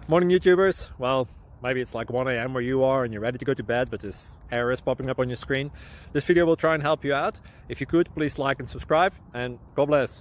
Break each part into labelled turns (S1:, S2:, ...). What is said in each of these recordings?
S1: Morning YouTubers. Well, maybe it's like 1 a.m. where you are and you're ready to go to bed, but this error is popping up on your screen. This video will try and help you out. If you could, please like and subscribe, and God bless.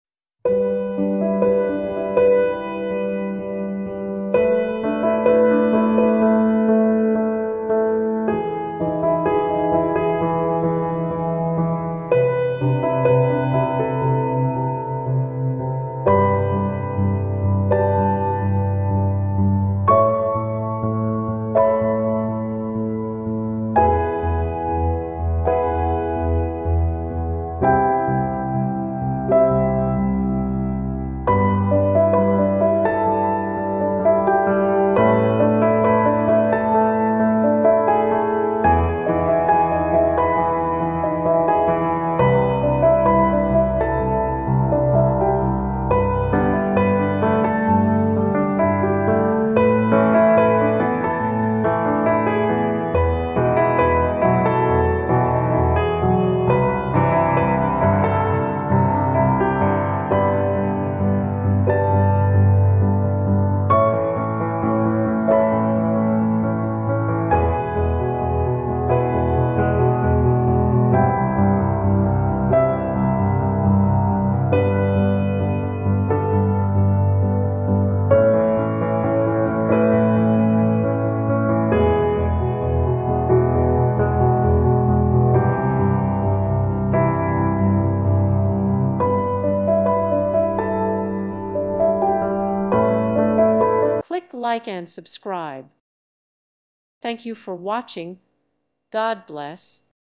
S2: Click like and subscribe. Thank you for watching. God bless.